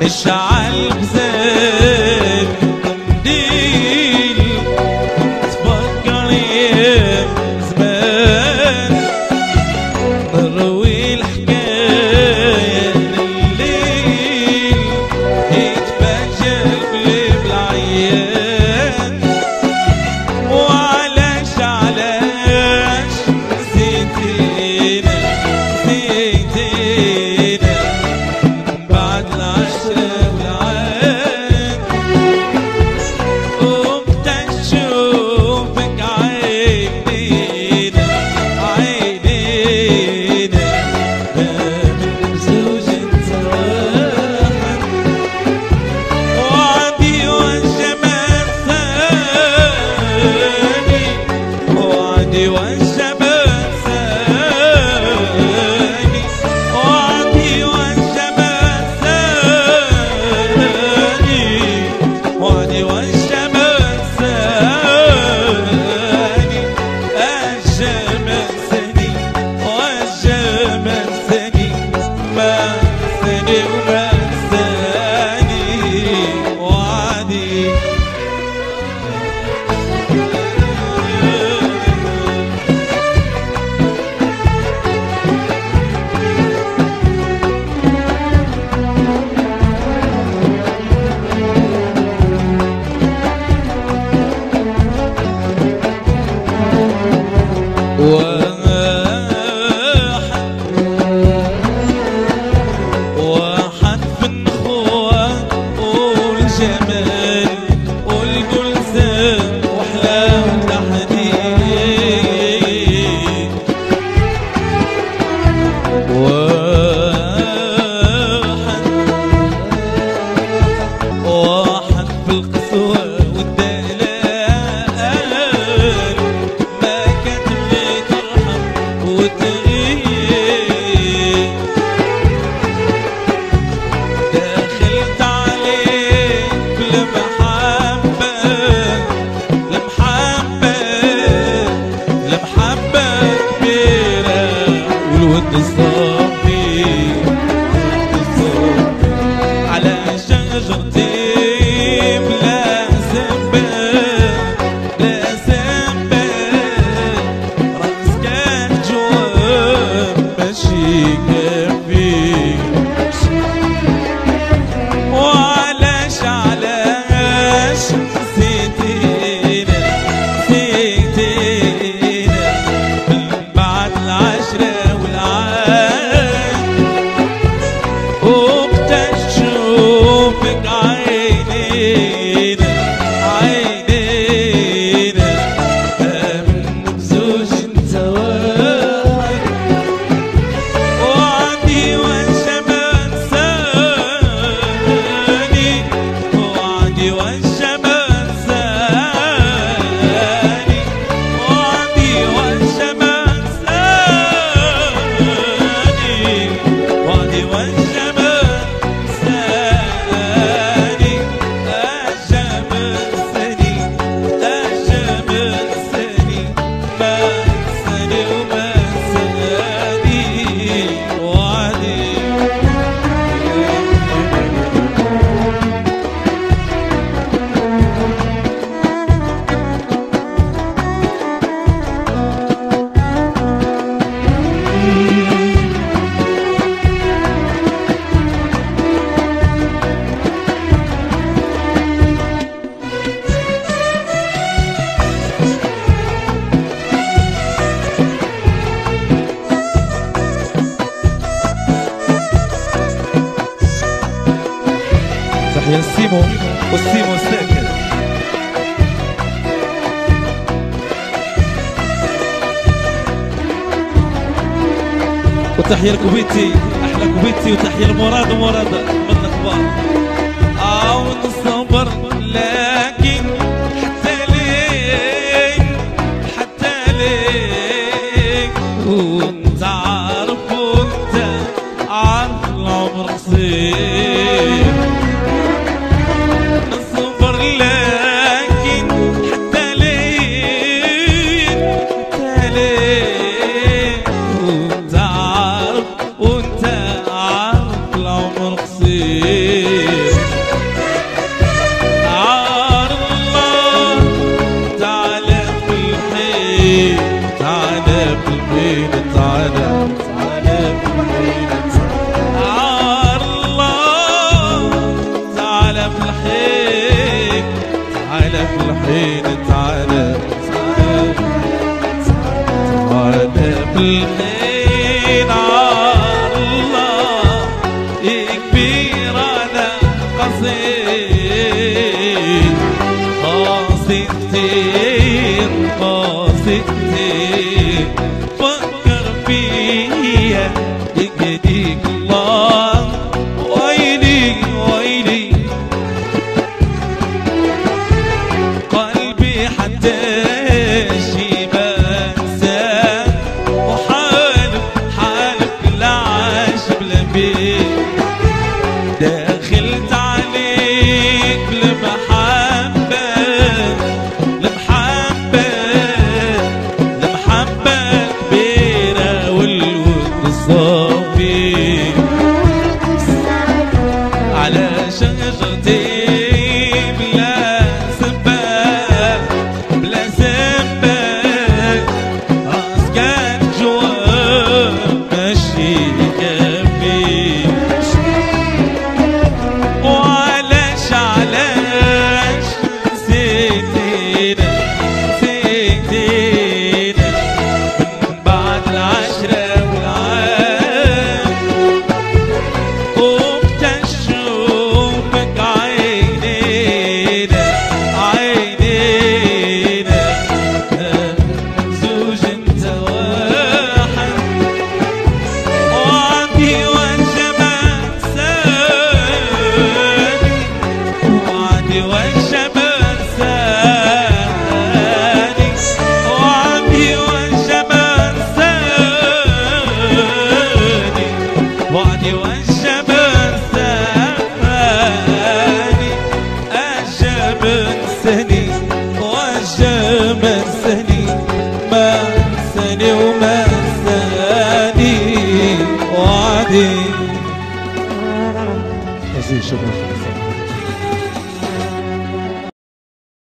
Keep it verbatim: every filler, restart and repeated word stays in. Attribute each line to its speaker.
Speaker 1: نشعل بزين قنديل تفكر يا زمان نروي الحكاية لليل يتفاجأ القلب العيان وعلاش علاش نسيتينا نسيتينا بعد العشرة والعام وبدا نشوفك عينينا عينينا ما من زوج نتراحم وعدي والجمال ثاني وعدي والجمال ثاني وعدي والجمال ثاني وعدي والجمال ثاني الجمال ثاني والجمال ثاني ما ثاني وما ثاني وعدي واحد في النخوة والجمال والجلسان وحلاوة الحديد واحد واحد في القسوة والدلال ما كتب لي ترحم وتغيب دخلت عليك لمحبة لمحبة لمحبة كبيرة والود صافي على شجرتي بلا زنبال بلا زنبال راسك جواب ماشي كافي وعلاش علاش نسيتينا نسيتينا من بعد العشرة والعام وبدا نشوفك عينينا عينينا ما من بزوج نتواعد وعدي والجمال ثاني وعدي والجمال ثاني وعدي والجمال ثاني وعدي والجمال ثاني الجمال ثاني الجمال ثاني ما ثاني وما ثاني وعدي تحية السيمو والسيمو الساكن وتحية الكويتي أحلى كويتي وتحية المراد ومراد من الأخبار أو نصبر لكن حتى لين حتى لين وانت عارف وانت عارف العمر قصير نصبر لكن حتى لين حتى لين وانت عارف وانت عارف العمر قصير حبيبي دخلت عليك لمحبة لمحبة لمحبة كبيرة والود الصافي على شجرتي بلا سباب بلا سباب راس كان جواب ماشي كفي وعلاش علاش نسيتينا نسيتينا من بعد العشرة والعام وبتشوفك عينينا عينينا زوج انت واحد وعدي والجمال ساني وعدي والجمال ساني وعدي والجمال ساني وعدي والجمال ساني الجمال سني والجمال سني ما سني وما ساني وعدي
Speaker 2: عزيز شكرا.